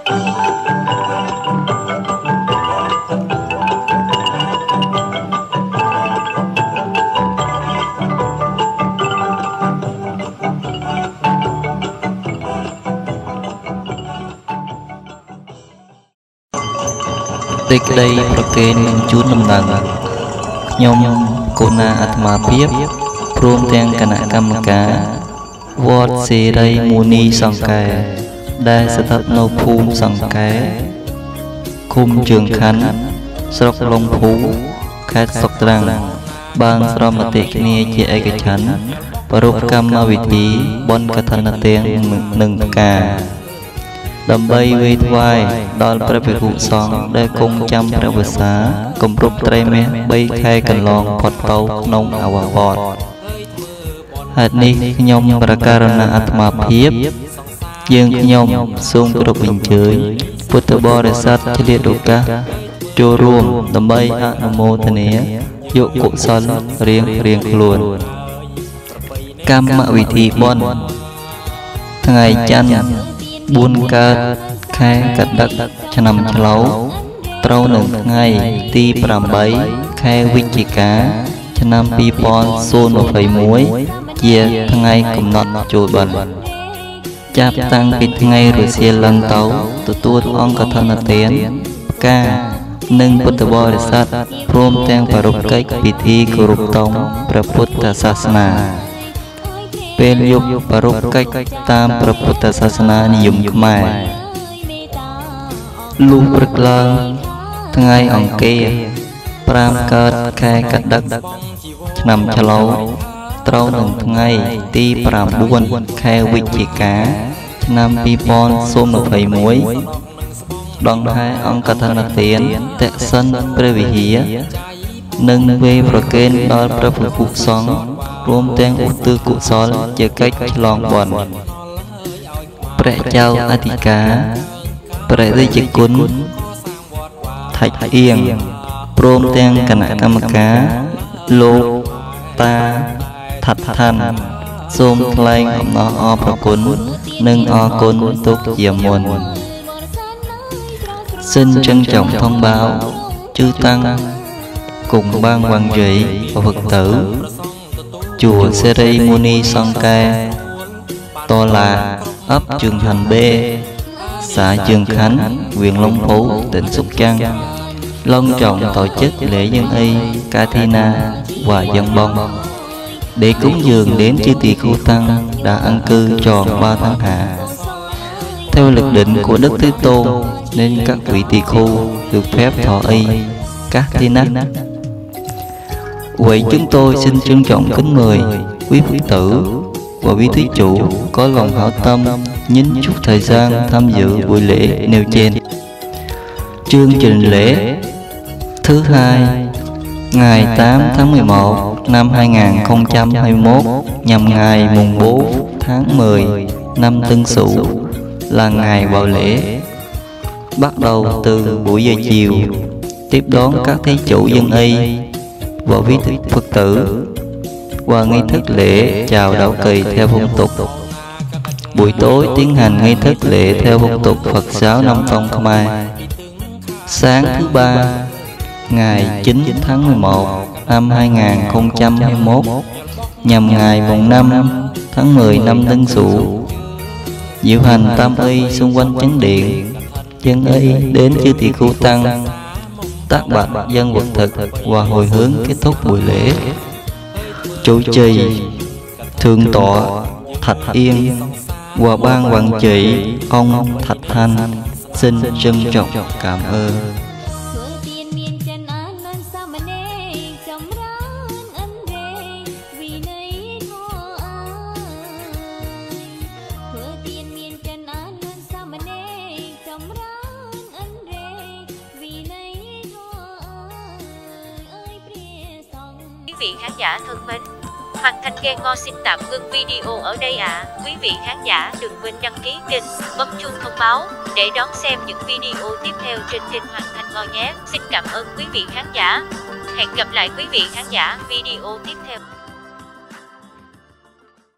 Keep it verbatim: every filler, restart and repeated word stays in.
Tịch đâyប្រកេនជូនដំណឹងខ្ញុំកូណាអាត្មាភាពព្រមទាំងគណៈកម្មការវត្តសេរីមូនីសង្កែដែលស្ថិតនៅភូមិសង្កែឃុំជើងខណ្ឌស្រុកឡុងភូខេត្តស្រុកត្រាំងបានស្រមមតិគ្នាជាឯកច្ឆន្ទប្រារព្ធកម្មវិធីបុណ្យកឋិនទាននិងផ្កាដើម្បីវេថ្វាយដល់ព្រះភិក្ខុសង្ឃដែលគង់ចាំព្រះវស្សាគម្រប់ត្រៃមាសបីខែកន្លងផុតទៅក្នុងអវវត្តហេតុនេះខ្ញុំប្រកាសណាអាត្មាភាពយើងខ្ញុំសូមគោរពអញ្ជើញពុទ្ធបរិស័ទឆ្លៀតឱកាសចូលរួមដើម្បីអនុមោទនាយកកុសលរៀងរៀងខ្លួនកម្មវិធីបុណ្យថ្ងៃច័ន្ទបួនកើតខែកដិកឆ្នាំឆ្លូវត្រូវនៅថ្ងៃទីប្រាំបីខែវិច្ឆិកាឆ្នាំពីរពាន់ยี่สิบเอ็ดជាថ្ងៃកំណត់ចូលបិណ្ឌចាប់តាំងពីថ្ងៃរសៀលឡើងទៅទទួលអង្គកឋិនទានផ្កានិងពុទ្ធបរិស័ទព្រមទាំងប្រារព្ធកិច្ចពិធីគោរពតង់ព្រះពុទ្ធសាសនាពេលយប់ប្រារព្ធកិច្ចតាមព្រះពុទ្ធសាសនានិយមខ្មែរលុះព្រឹកឡើងថ្ងៃអង្គារប្រាំកើតខែកដិកឆ្នាំឆ្លូវត្រូវនឹងថ្ងៃទីប្រាំបួនខែវិច្ឆិកាឆ្នាំពីរពាន់ยี่สิบเอ็ดដង្ហែអង្គកឋិនទានតេសិនព្រះវិហារនិងវេប្រគេនដល់ព្រះភិក្ខុសង្ឃរួមទាំងឧទ្ទិសកុសលជាកិច្ចឆ្លងបុណ្យព្រះចៅអធិការព្រះរាជគុណថៃអៀងព្រមទាំងគណៈកម្មការលោកតាថាត់ឋានសូមថ្លែងអំណរអរគុណនិងអរគុណទុកជាមុនxin trân trọng thông báo chư tăng cùng ban quan trị và Phật tử chùa Seri Muni Sangka tọa lạc ấp Trường Thành B, xã Trường Khánh, huyện Long Phú, tỉnh Sóc Trăng long trọng tổ chức lễ dân y Kathina và dân bông để cúng dường đến chư tỳ khưu tăng đã an cư tròn ba tháng hạ. Theo lực định của Đức Thế Tôn nên các vị tỳ khưu được phép thọ y Kathina. Vậy chúng tôi xin trân trọng kính mời quý Phật tử và quý thí chủ có lòng hảo tâm nhín chút thời gian tham dự buổi lễ nêu trên. Chương trình lễ thứ hai ngày tám tháng mười một năm hai nghìn không trăm hai mươi mốt nhằm ngày mùng bốn tháng mười năm Tân Sửu là ngày vào lễ, bắt đầu từ buổi giờ chiều, tiếp đón các thí chủ dân y và quý Phật tử qua nghi thức lễ chào đạo kỳ theo phong tục. Buổi tối tiến hành nghi thức lễ theo phong tục Phật giáo Nam Tông Khmer. Sáng thứ ba ngày chín tháng mười một năm hai nghìn không trăm hai mươi mốt nhằm ngày mùng năm tháng mười năm Tân Sửu, diệu hành tam y xung quanh chánh điện, dân y đến chư tỳ khưu tăng tác bạch dân vật thực và hồi hướng kết thúc buổi lễ. Chủ trì thượng tọa Thạch Yên và ban quản trị ông Thạch Thanh xin trân trọng cảm ơn. Quý vị khán giả thân mến, Hoàng Thành Ghe Ngo xin tạm ngưng video ở đây ạ. À. Quý vị khán giả đừng quên đăng ký kênh, bấm chuông thông báo để đón xem những video tiếp theo trên kênh Hoàng Thành Ngo nhé. Xin cảm ơn quý vị khán giả. Hẹn gặp lại quý vị khán giả video tiếp theo.